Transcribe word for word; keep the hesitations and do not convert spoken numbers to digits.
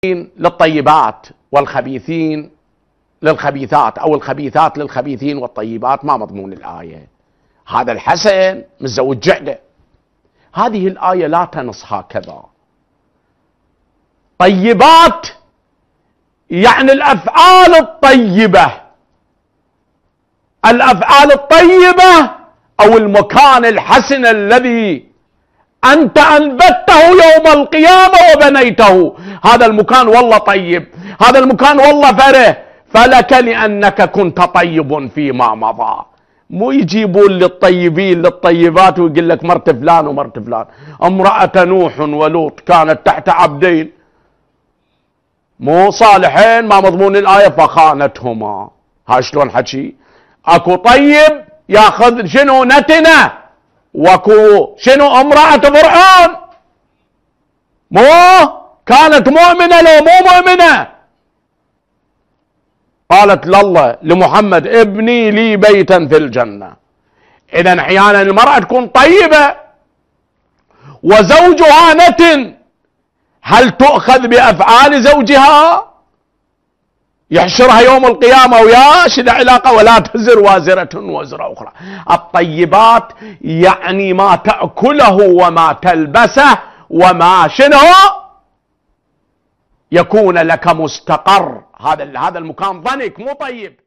للطيبات والخبيثين للخبيثات، أو الخبيثات للخبيثين والطيبات. ما مضمون الآية؟ هذا الحسن متزوج جعدة. هذه الآية لا تنص هكذا. طيبات يعني الأفعال الطيبة، الأفعال الطيبة أو المكان الحسن الذي أنت أنبته يوم القيامة وبنيته. هذا المكان والله طيب، هذا المكان والله فره، فلك لأنك كنت طيب فيما مضى. مو يجيبون للطيبين للطيبات ويقول لك مرت فلان ومرت فلان. امرأة نوح ولوط كانت تحت عبدين مو صالحين، ما مضمون الآية فخانتهما. ها شلون حكي؟ اكو طيب ياخذ شنو نتنه، واكو شنو امرأة فرعون مو كانت مؤمنة لو مو مؤمنة. قالت لله لمحمد ابني لي بيتا في الجنة. إذن أحيانا المرأة تكون طيبة وزوجها نتن، هل تؤخذ بأفعال زوجها؟ يحشرها يوم القيامة ويا شد علاقة، ولا تزر وازرة وزر أخرى. الطيبات يعني ما تأكله وما تلبسه وما شنو يكون لك مستقر. هذا هذا المكان ضنك مو طيب.